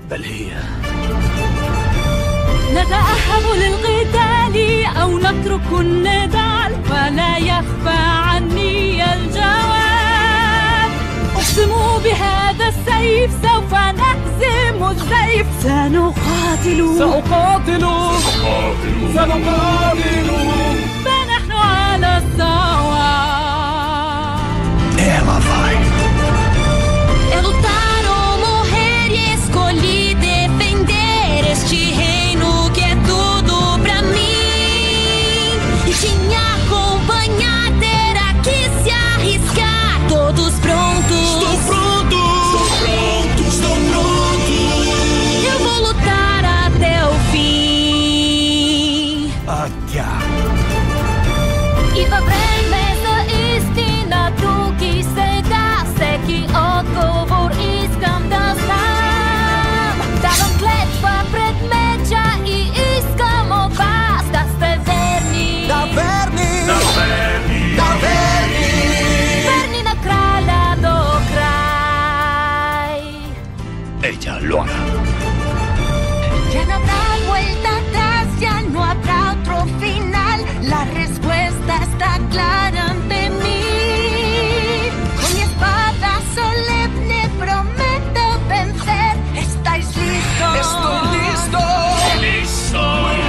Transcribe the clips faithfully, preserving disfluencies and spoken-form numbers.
بل هي نتأهب للقتال أو نترك النضال ولا يخفى عني الجواب. أقسم بهذا السيف سوف نهزم الزيف. سنقاتل سأقاتل سنقاتل سنقاتل فنحن على الصواب. Ela vai. Eu lutar ou morrer e escolhi defender este reino que é tudo pra mim. E tinha acompanhar, terá que se arriscar. Todos prontos. Estou pronto! Estou pronto! Estou pronto! Eu vou lutar até o fim. Agja. I wybrejmy za istina drugi se da. Seki odgovor iskam da znam. Davam kletva pred međa i iskam od vas da ste verni. Da verni! Da verni! Da verni! Verni na kralja do kraj. Ella lo hará. Ya no habrá vuelta atrás, ya no habrá otro final. La respuesta está clara ante mí. Con mi espada solemne prometo vencer. ¿Estáis listos? Estoy listo! ¡Listo!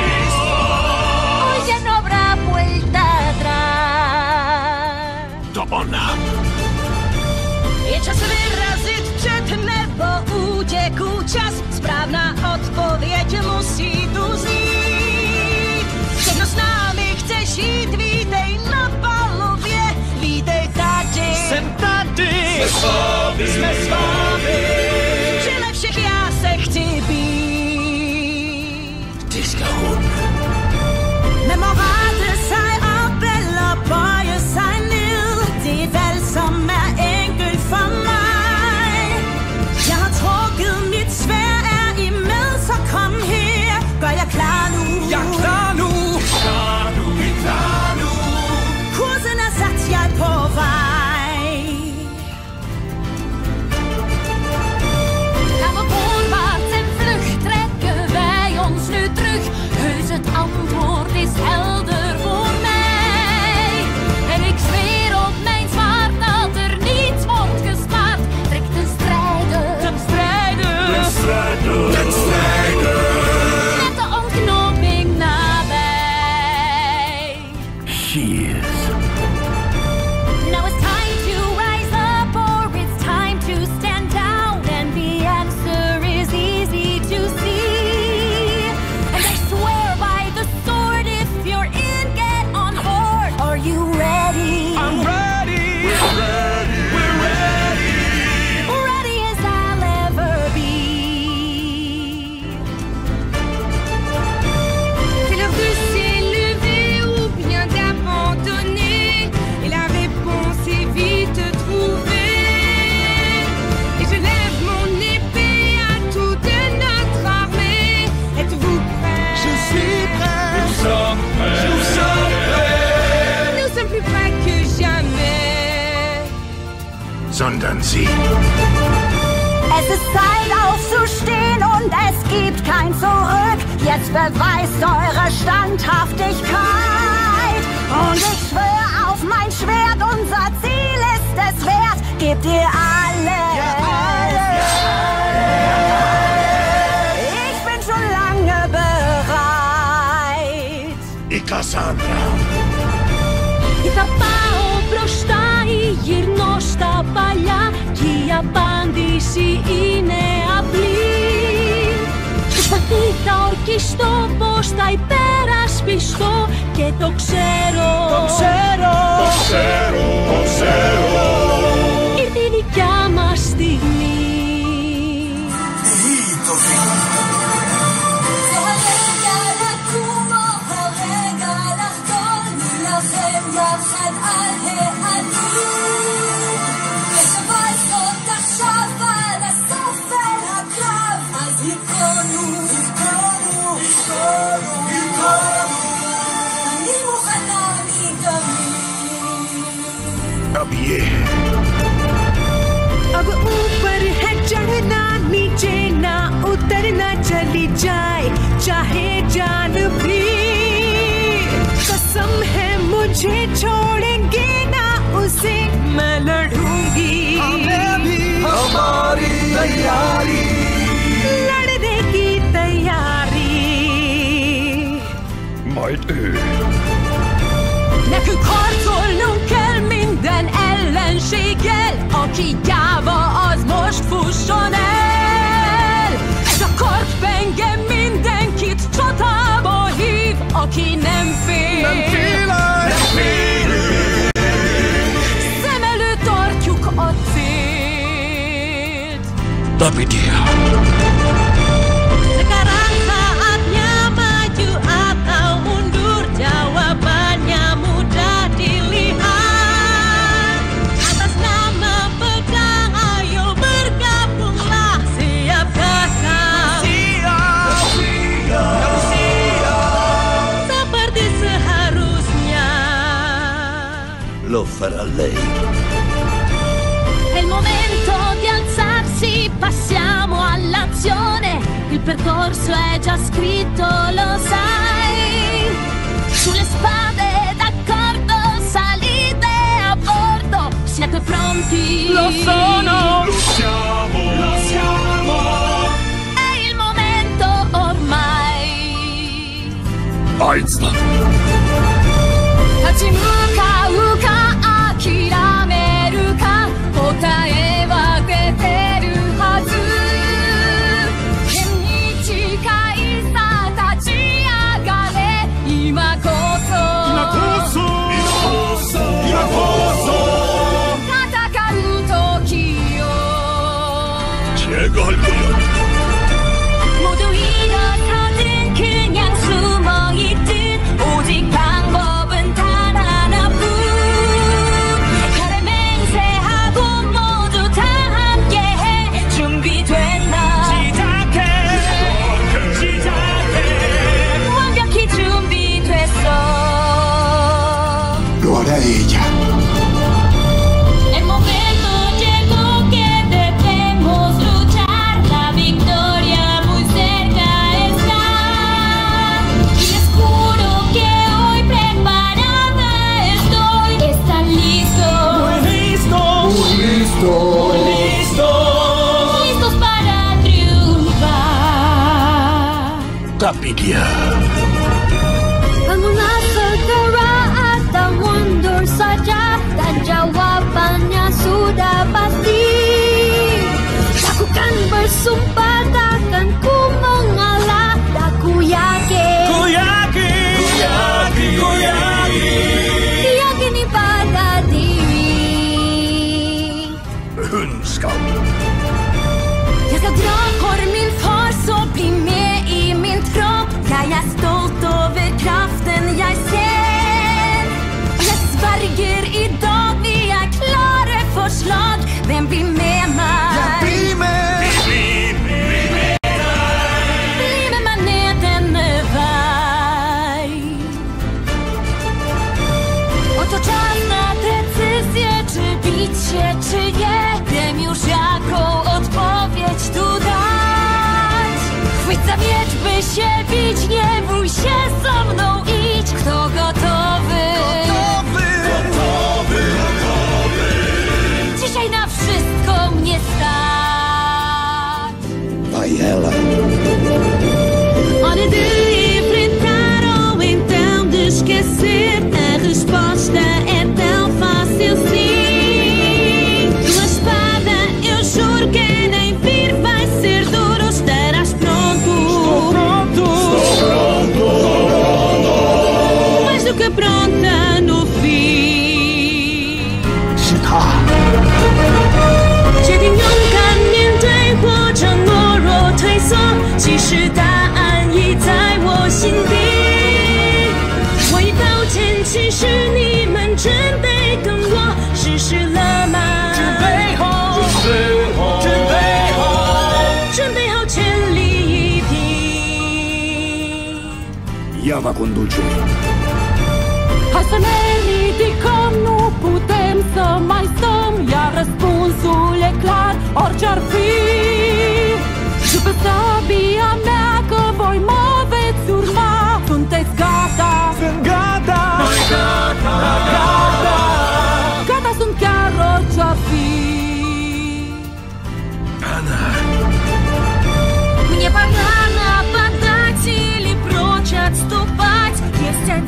Hoy ya no habrá vuelta atrás. To ona. I czas wyrazić przed nebo uciekł czas. Sprawna odpowiedź musi tu znić. Jedno z nami chcesz i witaj na palowie. Witaj tacie. Sentati! Sławy. Sme sławy! Tyle všech já se chci být. Det skal hun. Med morale sig op eller bøje sig ned. Det er et valg, som er enkelt for mig. Jeg har trukket mit sværd, er I med, så kom her. Gør jeg klar nu. Jeg er klar nu! Klar nu! Vi er klar nu! Kursen er sat, jeg er på vej. Gaan we voorwaarts en vlug, trekken wij ons nu terug. Heus, het antwoord is helder voor mij. En ik zweer op mijn zwaard dat er niets wordt gespaard. Trek ten strijde, ten strijde, Ten strijde! Ten strijde! met de ontknoping nabij. She is. Now it's time to rise up or it's time to stand down. And the answer is easy to see. And I swear by the sword, if you're in, get on board. Are you ready? I'm ready! We're ready! We're ready! Ready as I'll ever be. C'est l'heure de s'élever ou bien d'abandonner. Et la réponse est vite trouvée. Et je lève mon épée à toute notre armée. Êtes-vous prêts? Je suis prêt! Nous sommes prêts. Nous sommes prêts! Nous sommes plus prêts que jamais. Sondern sie. Es ist Zeit aufzustehen und es gibt kein Zurück. Jetzt beweist eure Standhaftigkeit. Und ich schwör auf mein Schwert, unser Ziel ist es wert. Gebt ihr alle. Ich bin schon lange bereit. I Cassandra. И tapao μπροστά η γυρνώστα παλιά κι η απάντηση είναι απλή. Προσπαθεί θα ορκιστώ πως θα υπερασπιστώ και το ξέρω. Το ξέρω! Το ξέρω! Το ξέρω! Ήρθε η δικιά μας στιγμή. अब ये अब ऊपर है चढ़ना नीचे ना उतर När kukortul lunkel minden ellenségel, aki gyáva, az most fusson el. Ez a korkpenge mindenkit csatába hív, aki nem fél. Nem félek! Nem félünk! Szem előtt tartjuk a célt. Dapidia. Sekarang saatnya maju atau mundur, jawabannya mudah dilihat. Atas nama pedang ayo bergabunglah, siapkah kau? Siap! Siap! Siap! Seperti seharusnya. Lo farà lei. È il momento di alzarsi, passiamo all'azione. Il percorso è già scritto, lo sai. Sulle spade d'accordo, salite a bordo. Siete pronti? Lo sono! Lo siamo! Lo siamo! È il momento ormai. Einstein. Tachimuka uka akirameru ka, kotae wa kueteru hazu. Ken ni chikai sa tachiagare, ima koso. Ima koso! Ima koso! Ima koso! Tatakau toki yo. 제가 할 거야. 모두 일어서든 그냥 숨어있든 오직 방법은 단 하나뿐. 칼을 맹세하고 모두 다 함께해. 준비됐나? 시작해! 시작해! 완벽히 준비됐어. Lo hará ella. El momento llegó que debemos luchar. La victoria muy cerca está. Y les juro que hoy preparada estoy. ¿Están listos? Listo! Listo. Listo! Listos para triunfar. Dapidia. Bangunlah segera atau mundur saja, dan jawabannya sudah pasti. Lakukan bersumpah takkan ku mengalah, aku yakin. Ku yakin! Ku yakin! Ku yakin! Yakini pada diri. Hundskap. Jag ska dra kormin för så bli med i min tropp. Jag är stolt över kraften jag ser. Och jag sverger idag, vi är klara för slag. Vem blir med mig? Bli med! Bli med! Bli med maneten över. Oto czas na decyzję, czy bić się, czy nie. Wiem już jaką odpowiedź tu dać. Chwyć za miecz, by się bić, nie bój się, ze mną idź. Kto gotowy? Gotowy! Gotowy! Gotowy! Dzisiaj na wszystko mnie stać. Vai ela. Hora de enfrentar ou então de esquecer. A resposta é tão fácil sim. Tua espada, eu juro que nem vir vai ser duro. Estarás pronto. Pronto! Mais do que pronta no fim. 是他。 决定勇敢面对或者懦弱退缩，其实答案已在我心底。我已到前，其实你们准备跟我实施了吗？ 准备好！准备好！准备好！ 准备好全力以拼。 Ea va conduce. Hai să ne ridicăm, nu putem să mai stăm, iar răspunsul e clar, orice ar fi. Și pe sabia mea că voi mă veți urma. Sunteți gata? Sunt gata! Noi gata! Gata! Gata sunt chiar orice ar fi. Ana. Мне пора нападать или прочь отступать. Есть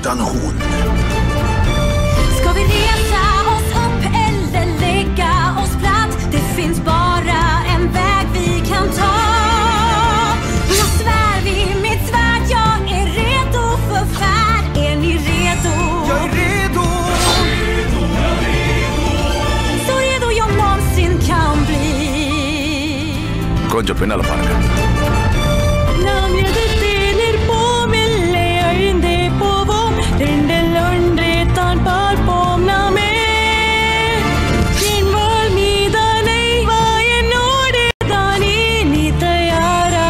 utan hon. Ska vi resa oss upp eller lägga oss platt? Det finns bara en väg vi kan ta. Jag svär vid mitt svärd, jag är redo för färd. Är ni redo? Jag är redo! Så redo jag någonsin kan bli. Konjo penal parka. நாம் எதிர்த்தேனிற் போமில்லை அழிந்தே போவோம் ரெண்டில் ஒன்றே தான் பார்ப்போம் நாமே என் வாழ் மீதானை வா என்னோடு தானே நீ தயாரா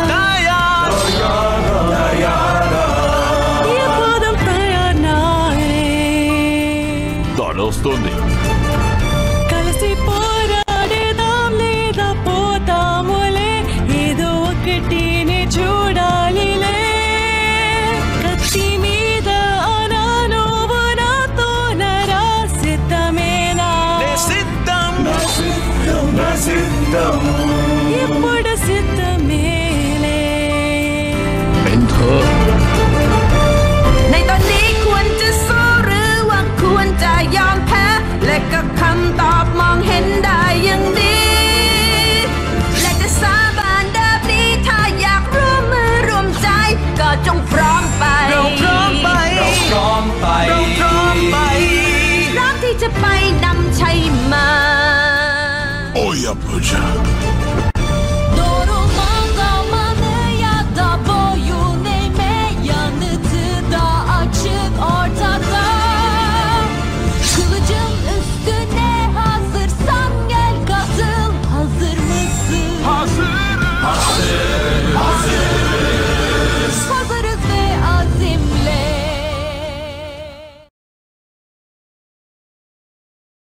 எப்போதும் தயார் நானே దానొస్తుంది కలిసి పోరాడేదాం లేదా పోతాములే ఏదో ఒకటిని చూడాలిలే కత్తి మీద అనా నువ్వు నాతో నరా సిద్ధమేనా సిద్ధం నా సిద్ధం